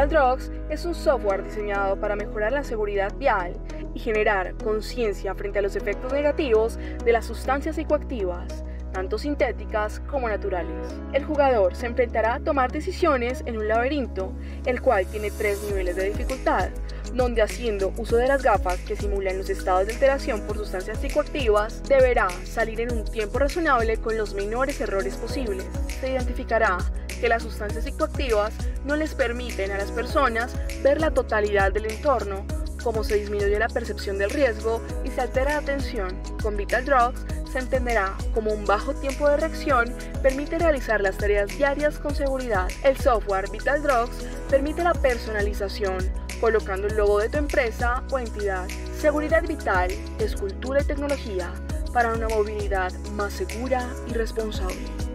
VitalDrugs es un software diseñado para mejorar la seguridad vial y generar conciencia frente a los efectos negativos de las sustancias psicoactivas, tanto sintéticas como naturales. El jugador se enfrentará a tomar decisiones en un laberinto, el cual tiene 3 niveles de dificultad, donde haciendo uso de las gafas que simulan los estados de alteración por sustancias psicoactivas, deberá salir en un tiempo razonable con los menores errores posibles. Se identificará que las sustancias psicoactivas no les permiten a las personas ver la totalidad del entorno, como se disminuye la percepción del riesgo y se altera la atención. Con VitalDrugs se entenderá como un bajo tiempo de reacción permite realizar las tareas diarias con seguridad. El software VitalDrugs permite la personalización, colocando el logo de tu empresa o entidad. Seguridad vital es cultura y tecnología para una movilidad más segura y responsable.